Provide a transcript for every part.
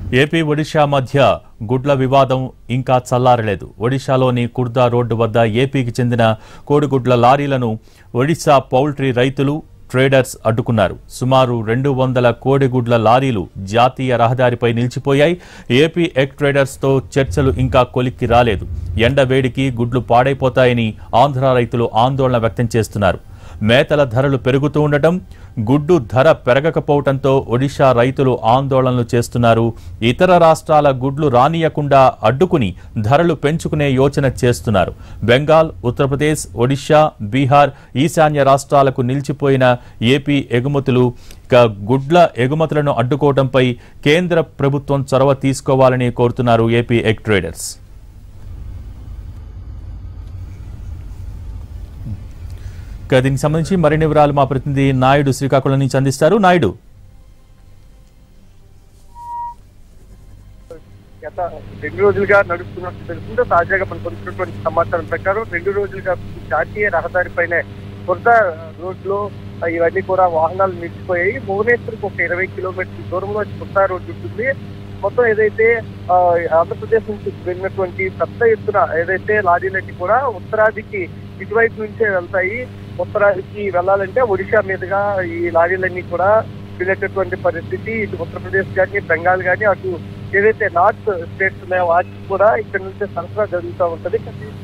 AP Odisha మధ్య గుడ్ల వివాదం ఇంకా చల్లారలేదు. ఒడిషాలోని కుర్దా రోడ్డు వద్ద ఏపీకి చెందిన కోడిగుడ్ల లారీలను ఒడిశా పౌల్ట్రీ రైతులు ట్రేడర్స్ అడ్డుకున్నారు. సుమారు 200 కోడిగుడ్ల లారీలు జాతీయ రహదారిపై నిలిచిపోయాయి. ఏపీ ఎగ్ ట్రేడర్స్తో చర్చలు ఇంకా కొలిక్కి రాలేదు. ఎండ వేడికి గుడ్లు పాడైపోతాయని ఆంధ్ర రైతులు ఆందోళన వ్యక్తం చేస్తున్నారు. మేతల ధరలు పెరుగుతూ ఉండటం, గుడ్డు ధర పెరగకపోవడంతో ఒడిషా రైతులు ఆందోళనలు చేస్తున్నారు. ఇతర రాష్ట్రాల గుడ్లు రానియకుండా అడ్డుకుని ధరలు పెంచుకునే యోచన చేస్తున్నారు. బెంగాల్, ఉత్తరప్రదేశ్, ఒడిషా, బీహార్, ఈశాన్య రాష్ట్రాలకు నిలిచిపోయిన ఏపీ ఎగుమతులు గుడ్ల ఎగుమతులను అడ్డుకోవడంపై కేంద్ర ప్రభుత్వం చొరవ తీసుకోవాలని కోరుతున్నారు ఏపీ ఎగ్ ట్రేడర్స్. దీనికి సంబంధించి మరిన్ని వివరాలు మా ప్రతినిధి నాయుడు శ్రీకాకుళం నుంచి అందిస్తారు. నాయుడు, గత 2 రోజులుగా నడుస్తున్నట్టు తెలుస్తుందో తాజాగా మనకు పొందుతున్నటువంటి సమాచారం ప్రకారం 2 రోజులుగా జాతీయ రహదారిపైనే కొత్త రోడ్లో ఇవన్నీ కూడా వాహనాలు నిలిచిపోయాయి. భువనేశ్వర్కి ఒక 20 కిలోమీటర్ల దూరంలో కొత్త రోడ్డు ఉంటుంది. మొత్తం ఏదైతే ఆంధ్రప్రదేశ్ నుంచి వెళ్ళినటువంటి పెద్ద ఎత్తున ఏదైతే లారీలన్నీ కూడా ఉత్తరాదికి ఇటువైపు నుంచే వెళ్తాయి. ఉత్తరాదికి వెళ్ళాలంటే ఒడిషా మీదుగా ఈ లారీలన్నీ కూడా వెళ్ళేటటువంటి పరిస్థితి. ఇటు ఉత్తరప్రదేశ్ కానీ, బెంగాల్ కానీ, అటు ఏదైతే నార్త్ స్టేట్స్ ఉన్నాయో వాటికి కూడా ఇక్కడ నుంచి సరఫరా జరుగుతూ ఉంటది.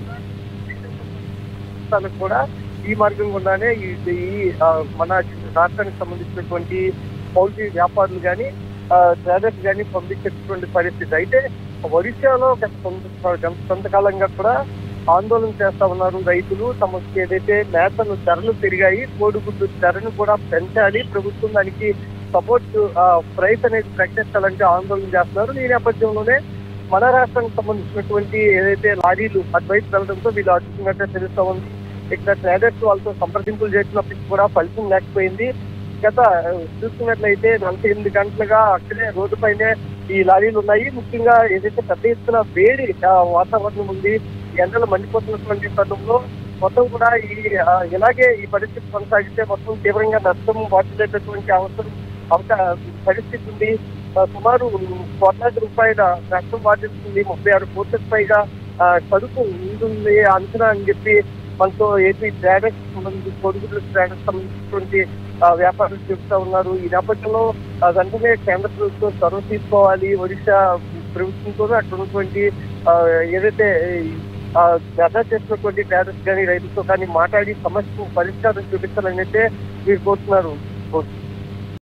కూడా ఈ మార్గం గుండానే ఈ మన రాష్ట్రానికి సంబంధించినటువంటి పౌల్ట్రీ వ్యాపారులు కానీ, ట్రేడర్స్ కానీ పంపించేటటువంటి పరిస్థితి. అయితే ఒడిశాలో కొంతకాలంగా కూడా ఆందోళన చేస్తా ఉన్నారు రైతులు. తమకు ఏదైతే మేతలు ధరలు పెరిగాయి, కోడిగుడ్డు ధరను కూడా పెంచాలి, ప్రభుత్వం దానికి సపోర్ట్ ప్రైస్ అనేది ప్రకటించాలంటే ఆందోళన చేస్తున్నారు. ఈ నేపథ్యంలోనే మన రాష్ట్రానికి సంబంధించినటువంటి ఏదైతే లారీలు అటువైపు వెళ్ళడంతో వీళ్ళు అడ్డుకున్నట్టే తెలుస్తా ఉంది. ఇక్కడ ట్రేడర్స్ వాళ్ళతో సంప్రదింపులు చేసినప్పటికీ కూడా ఫలితం లేకపోయింది. గత చూసుకున్నట్లయితే 48 గంటలుగా అక్కడే రోడ్డుపైనే ఈ లారీలు ఉన్నాయి. ముఖ్యంగా ఏదైతే పెద్ద ఎత్తున వేడి వాతావరణం ఉంది, ఎండలు మండిపోతున్నటువంటి తరుణంలో మొత్తం కూడా ఇలాగే ఈ పరిస్థితి కొనసాగితే మొత్తం తీవ్రంగా నష్టం వాటిల్లేటటువంటి పరిస్థితి ఉంది. సుమారు ₹1,00,00,000 నష్టం వాటిస్తుంది. 36 కోట్లకు పైగా సరుకు ఉంటుంది అంచనా అని చెప్పి మనతో ఏపీ ట్రేడర్స్ సంబంధించి కోడిగుడ్ల ట్రేడర్స్ సంబంధించినటువంటి వ్యాపారులు చెప్తా ఉన్నారు. ఈ నేపథ్యంలో వెంటనే కేంద్ర ప్రభుత్వం చొరవ తీసుకోవాలి. ఒడిశా ప్రభుత్వంతో అక్కడ ఉన్నటువంటి ఏదైతే ధర్నా చేసినటువంటి ట్రేడర్స్ కానీ, రైతులతో కానీ మాట్లాడి సమస్యకు పరిష్కారం చూపించాలని అయితే మీరు కోరుతున్నారు.